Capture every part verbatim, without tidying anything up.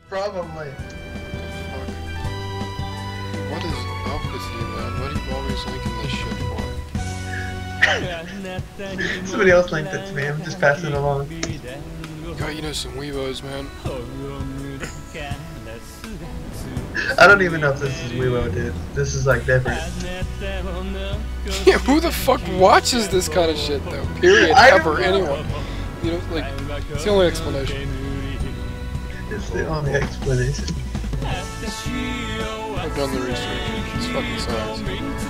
Probably. Fuck. What is up with you, man? What are you always linking this shit for? Somebody else linked it to me. I'm just passing it along. God, you know some weebos, man. I don't even know if this is Weibo, dude. This is like different. Yeah, who the fuck watches this kind of shit, though? Period. I Ever, anyone. You know, like, it's the only explanation. It's the only explanation. I've done the research. It's fucking science.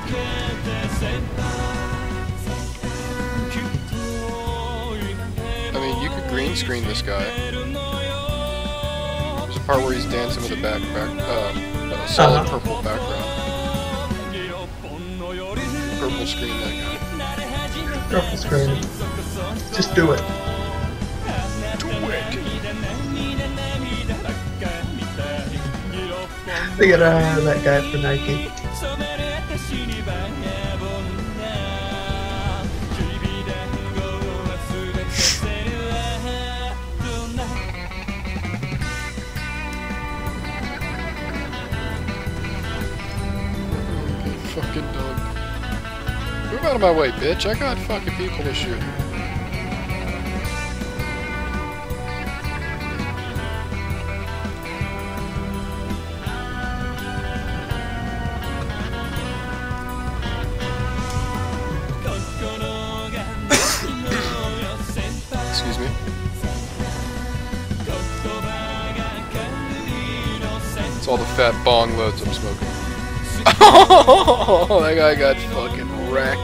I mean, you could green screen this guy. There's a part where he's dancing with a back, back uh, a solid uh-huh. purple background. Purple screen that guy. Purple screen. Just do it. Do it. They got uh, that guy for Nike. Fucking dog. Move out of my way, bitch. I got fucking people to shoot. Excuse me. It's all the fat bong loads I'm smoking. Oh, that guy got fucking wrecked.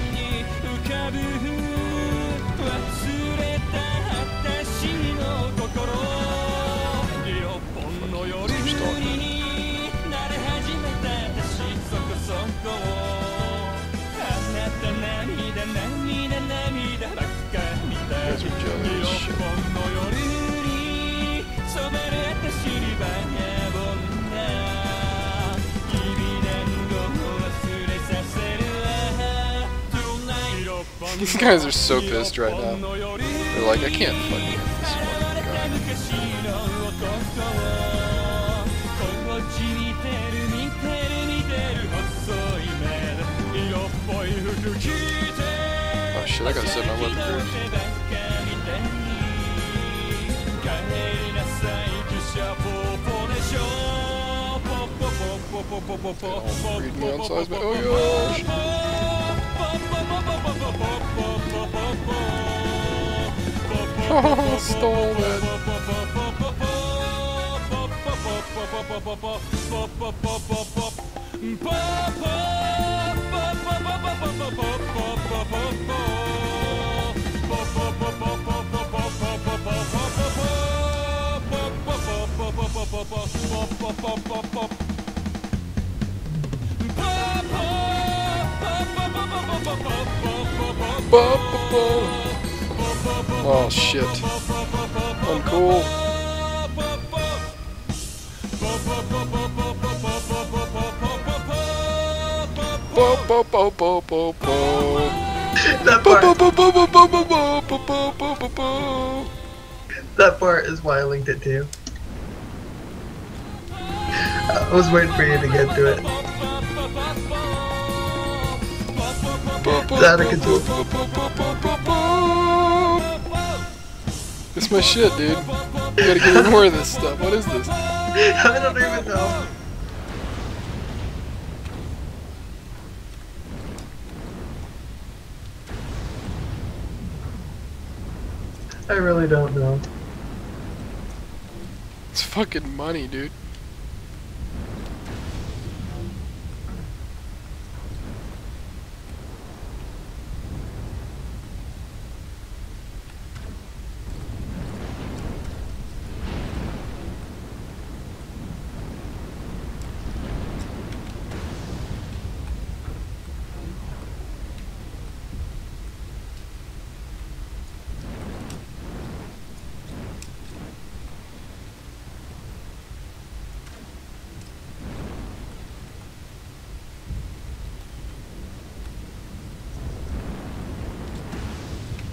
You guys are jelly as shit. These guys are so pissed right now. They're like, I can't fucking hit this fucking guy. Oh shit, I gotta set my weapon first. Don't read me on size, but oh gosh! Oh, stole it. Oh shit. Uncool. Bo bo bo bo bo bo. That part. That part is why I linked it to you. I was waiting for you to get to it. It's out of control. It's my shit, dude. You gotta give me more of this stuff. What is this? I don't even know. I really don't know. It's fucking money, dude.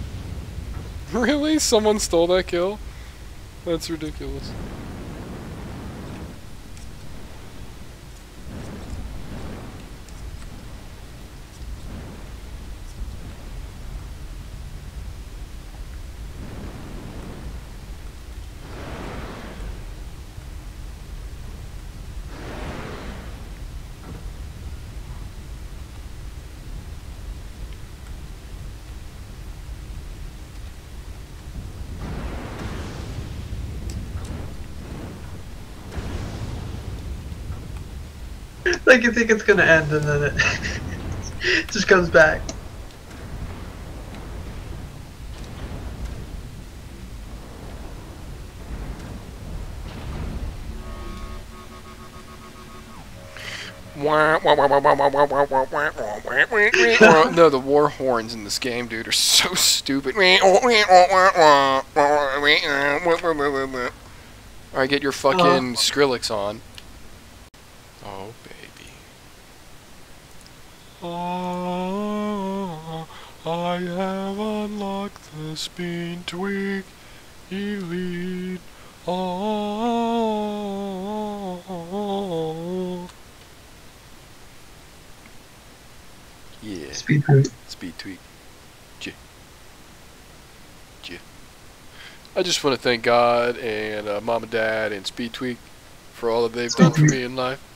Really? Someone stole that kill? That's ridiculous. Like you think it's gonna end and then it just comes back. No, the war horns in this game, dude, are so stupid. Alright, get your fucking Skrillex on. Oh, baby. Oh, I have unlocked the speed tweak elite. Oh. Yeah. Speed tweak. Speed tweak. J. J. I just want to thank God and uh, Mom and Dad and Speed Tweak for all that they've done for me in life.